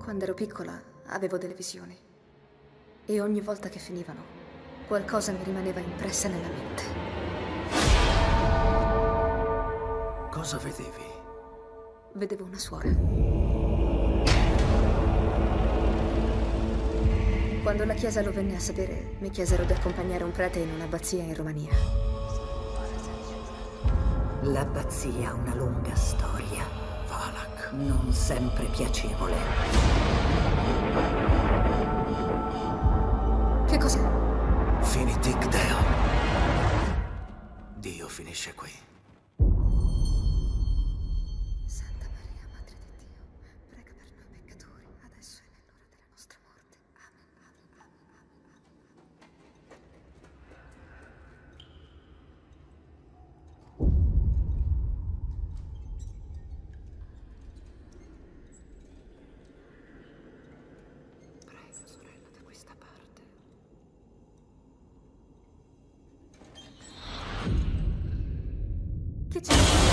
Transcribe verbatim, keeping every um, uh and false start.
Quando ero piccola avevo delle visioni e ogni volta che finivano qualcosa mi rimaneva impressa nella mente. Cosa vedevi? Vedevo una suora. Quando la Chiesa lo venne a sapere, mi chiesero di accompagnare un prete in un'abbazia in Romania. L'abbazia ha una lunga storia. Valak. Non sempre piacevole. Che cos'è? Finitic Deo. Dio finisce qui. Santa Maria, Madre di Dio, prega per noi peccatori, adesso e nell'ora della nostra morte. Amen, amen, amen, amen. Prego, sorella, da questa parte. Che c'è?